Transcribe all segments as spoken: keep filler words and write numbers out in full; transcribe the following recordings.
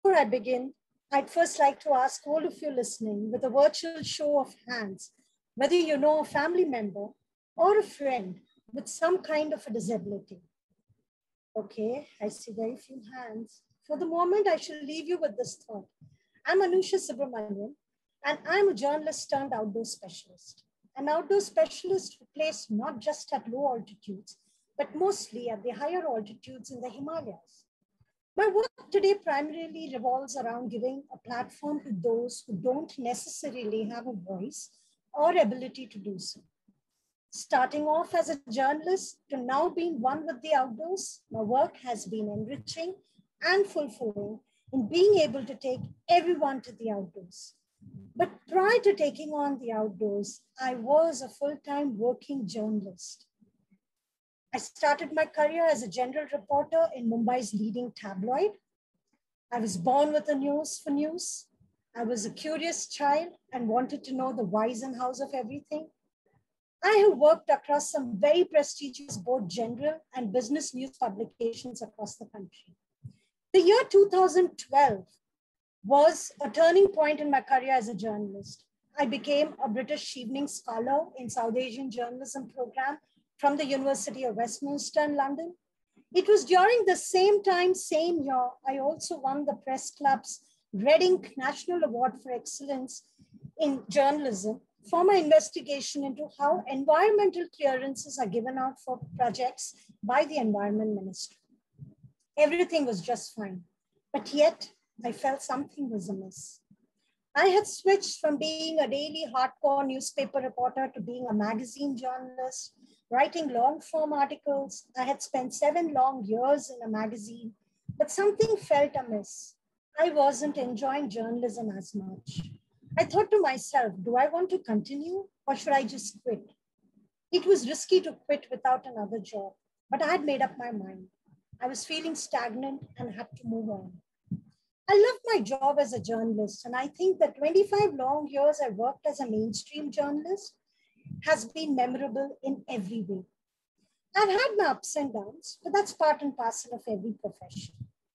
before I begin, I'd first like to ask all of you listening with a virtual show of hands, whether you know a family member or a friend with some kind of a disability. Okay, I see very few hands. For the moment, I shall leave you with this thought. I'm Anusha Subramanian, and I'm a journalist turned outdoor specialist. An outdoor specialist who plays not just at low altitudes, but mostly at the higher altitudes in the Himalayas. My work today primarily revolves around giving a platform to those who don't necessarily have a voice or ability to do so. Starting off as a journalist to now being one with the outdoors, my work has been enriching and fulfilling in being able to take everyone to the outdoors. But prior to taking on the outdoors, I was a full-time working journalist. I started my career as a general reporter in Mumbai's leading tabloid. I was born with a nose for news. I was a curious child and wanted to know the whys and hows of everything. I have worked across some very prestigious both general and business news publications across the country. The year two thousand twelve was a turning point in my career as a journalist. I became a British Evening Scholar in South Asian Journalism program from the University of Westminster in London. It was during the same time, same year, I also won the Press Club's Reading National Award for Excellence in Journalism for my investigation into how environmental clearances are given out for projects by the Environment Ministry. Everything was just fine, but yet I felt something was amiss. I had switched from being a daily hardcore newspaper reporter to being a magazine journalist, writing long form articles. I had spent seven long years in a magazine, but something felt amiss. I wasn't enjoying journalism as much. I thought to myself, do I want to continue or should I just quit? It was risky to quit without another job, but I had made up my mind. I was feeling stagnant and had to move on. I loved my job as a journalist, and I think that twenty-five long years I worked as a mainstream journalist has been memorable in every way. I've had my ups and downs, but that's part and parcel of every profession.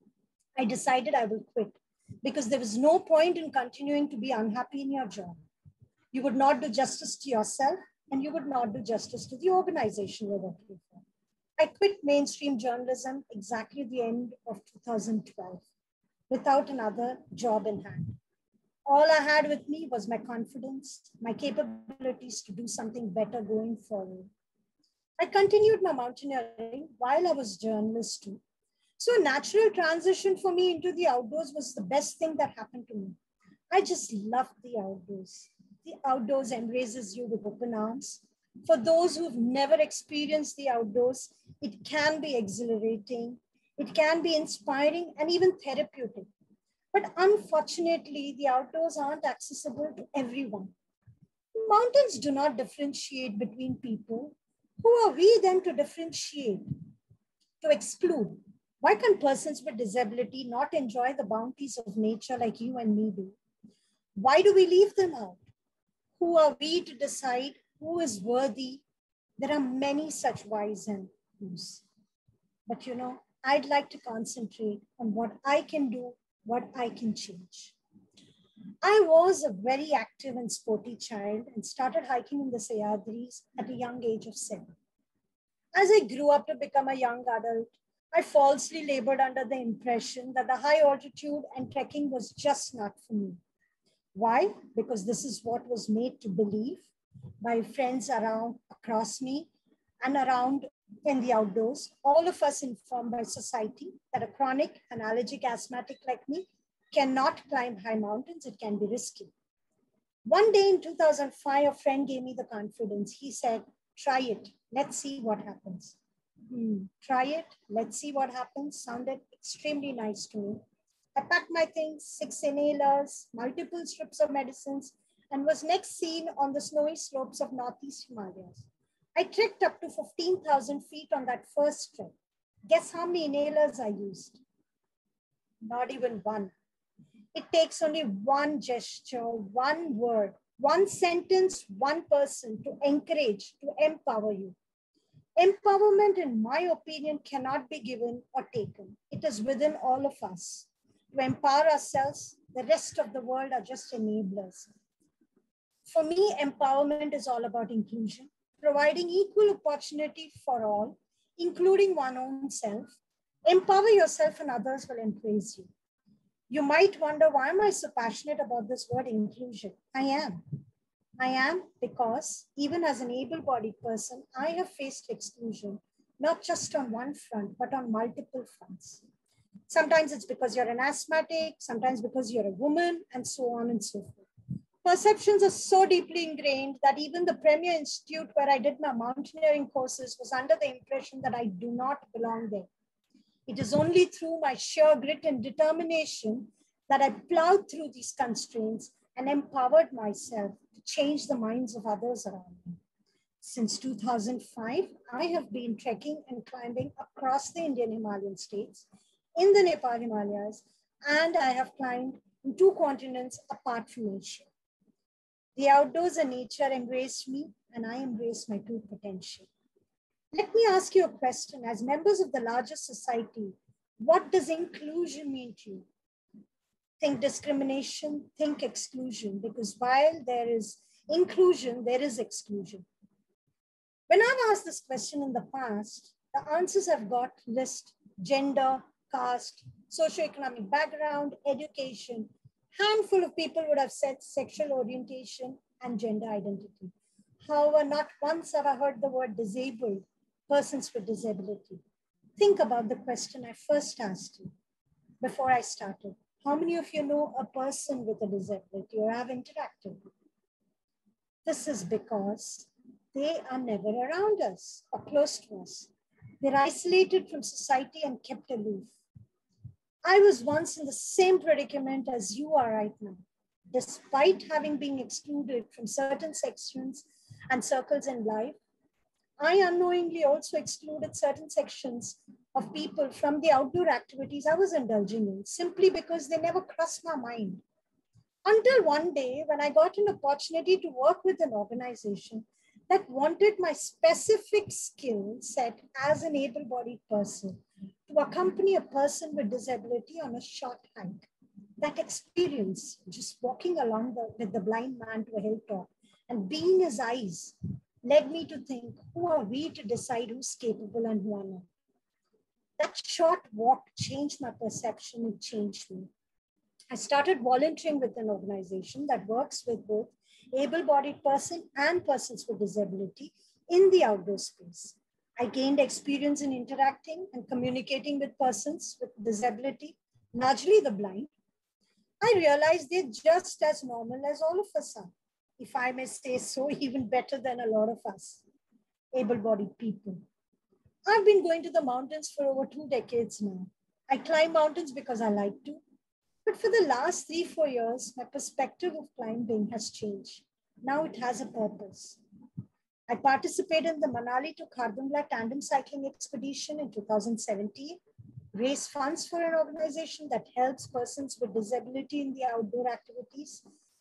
I decided I will quit because there was no point in continuing to be unhappy in your job. You would not do justice to yourself, and you would not do justice to the organization you're working for. I quit mainstream journalism exactly at the end of two thousand twelve without another job in hand. All I had with me was my confidence, my capabilities to do something better going forward. I continued my mountaineering while I was a journalist too. So a natural transition for me into the outdoors was the best thing that happened to me. I just loved the outdoors. The outdoors embraces you with open arms. For those who've never experienced the outdoors, it can be exhilarating, it can be inspiring and even therapeutic. But unfortunately, the outdoors aren't accessible to everyone. Mountains do not differentiate between people. Who are we then to differentiate, to exclude? Why can persons with disability not enjoy the bounties of nature like you and me do? Why do we leave them out? Who are we to decide who is worthy? There are many such whys and whos. But you know, I'd like to concentrate on what I can do, what I can change. I was a very active and sporty child and started hiking in the Sahyadris at a young age of seven. As I grew up to become a young adult, I falsely labored under the impression that the high altitude and trekking was just not for me. Why? Because this is what was made to believe by friends around across me and around in the outdoors, all of us informed by society that a chronic and allergic asthmatic like me cannot climb high mountains, it can be risky. One day in two thousand five, a friend gave me the confidence. He said, try it, let's see what happens. Hmm. Try it, let's see what happens, sounded extremely nice to me. I packed my things, six inhalers, multiple strips of medicines, and was next seen on the snowy slopes of Northeast Himalayas. I trekked up to fifteen thousand feet on that first trek. Guess how many inhalers I used? Not even one. It takes only one gesture, one word, one sentence, one person to encourage, to empower you. Empowerment, in my opinion, cannot be given or taken. It is within all of us. to empower ourselves. The rest of the world are just enablers. For me, empowerment is all about inclusion, providing equal opportunity for all, including one's own self. Empower yourself and others will embrace you. You might wonder, why am I so passionate about this word inclusion? I am. I am because even as an able-bodied person, I have faced exclusion, not just on one front, but on multiple fronts. Sometimes it's because you're an asthmatic, sometimes because you're a woman, and so on and so forth. Perceptions are so deeply ingrained that even the Premier Institute where I did my mountaineering courses was under the impression that I do not belong there. It is only through my sheer grit and determination that I plowed through these constraints and empowered myself to change the minds of others around me. Since two thousand five, I have been trekking and climbing across the Indian Himalayan states, in the Nepal Himalayas, and I have climbed in two continents apart from Asia. The outdoors and nature embraced me, and I embraced my true potential. Let me ask you a question. As members of the larger society, what does inclusion mean to you? Think discrimination, think exclusion, because while there is inclusion, there is exclusion. When I've asked this question in the past, the answers I've got list gender, caste, socioeconomic background, education. Handful of people would have said sexual orientation and gender identity. However, not once have I heard the word disabled, persons with disability. Think about the question I first asked you before I started. How many of you know a person with a disability or have interacted with? This is because they are never around us or close to us. They're isolated from society and kept aloof. I was once in the same predicament as you are right now. Despite having been excluded from certain sections and circles in life, I unknowingly also excluded certain sections of people from the outdoor activities I was indulging in, simply because they never crossed my mind. Until one day, when I got an opportunity to work with an organization that wanted my specific skill set as an able-bodied person to accompany a person with disability on a short hike. That experience, just walking along the, with the blind man to a hilltop and being his eyes, led me to think, who are we to decide who's capable and who are not? That short walk changed my perception, it changed me. I started volunteering with an organization that works with both able-bodied person and persons with disability in the outdoor space. I gained experience in interacting and communicating with persons with disability, largely the blind. I realized they're just as normal as all of us are. If I may say so, even better than a lot of us, able-bodied people. I've been going to the mountains for over two decades now. I climb mountains because I like to, but for the last three, four years, my perspective of climbing has changed. Now it has a purpose. I participated in the Manali to Khardungla tandem cycling expedition in two thousand seventeen, raised funds for an organization that helps persons with disability in the outdoor activities.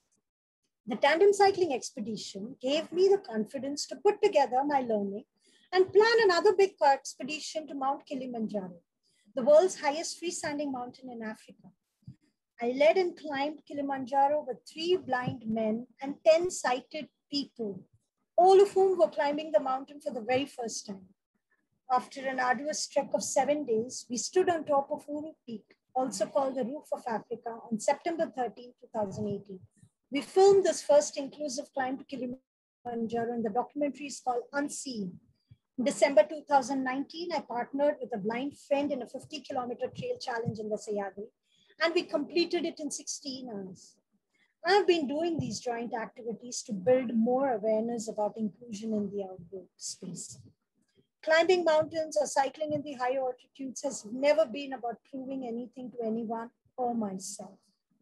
The tandem cycling expedition gave me the confidence to put together my learning and plan another big expedition to Mount Kilimanjaro, the world's highest freestanding mountain in Africa. I led and climbed Kilimanjaro with three blind men and ten sighted people, all of whom were climbing the mountain for the very first time. After an arduous trek of seven days, we stood on top of Uru Peak, also called the Roof of Africa, on September thirteenth, two thousand eighteen. We filmed this first inclusive climb to Kilimanjaro, and the documentary is called Unseen. In December two thousand nineteen, I partnered with a blind friend in a fifty kilometer trail challenge in the Sayadri, and we completed it in sixteen hours. I've been doing these joint activities to build more awareness about inclusion in the outdoor space. Climbing mountains or cycling in the high altitudes has never been about proving anything to anyone or myself.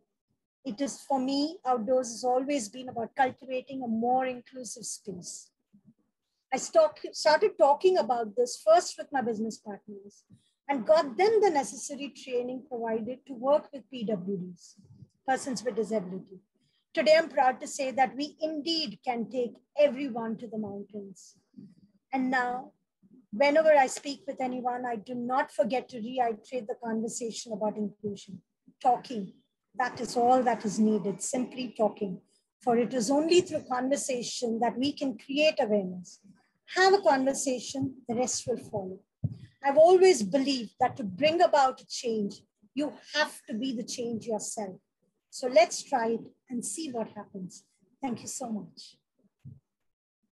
It is, for me, outdoors has always been about cultivating a more inclusive space. I started talking about this first with my business partners and got them the necessary training provided to work with P W Ds, persons with disability. Today, I'm proud to say that we indeed can take everyone to the mountains. And now, whenever I speak with anyone, I do not forget to reiterate the conversation about inclusion. talking. That is all that is needed, simply talking. For it is only through conversation that we can create awareness. Have a conversation, the rest will follow. I've always believed that to bring about a change, you have to be the change yourself. So let's try it and see what happens. Thank you so much.